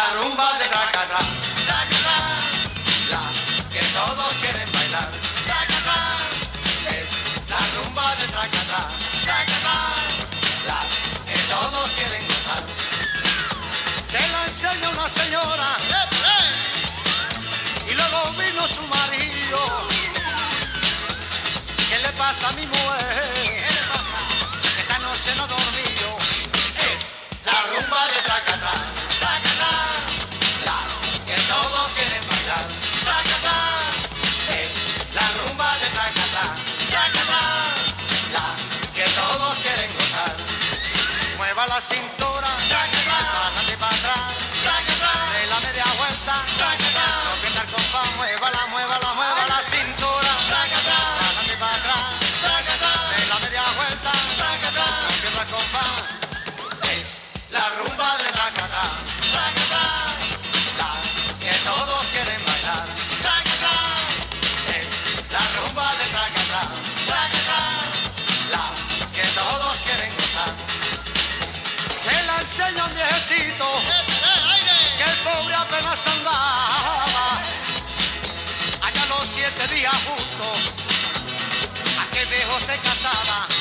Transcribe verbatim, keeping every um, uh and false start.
la rumba de tracatá, tracatá, la que todos quieren bailar, tracatá, es la rumba de tracatá, tracatá, la que todos quieren gozar. Se la enseña una señora y luego vino su marido. ¿Qué le pasa a mi mujer? ¿Qué le pasa? Esta noche no dormido. Es la rumba de tracatá, tracatá, la que todos quieren bailar, tracatá, es la rumba de tracatá, tracatá, la que todos quieren gozar. Mueva la cintura, tracatá, adelante para atrás, tracatá, de la media vuelta, tracatá, no pierda el compás, muévala, muévala, mueva la cintura, tracatá, adelante para atrás, tracatá, de la media vuelta, tracatá, no pierda el compás. Es la rumba de tracatá, tracatá, la que todos quieren bailar, tracatá, es la rumba de tracatá, tracatá, la que todos quieren gozar. Se la enseña un viejecito que el pobre apenas andaba, allá los siete días justos, aquel viejo se casaba.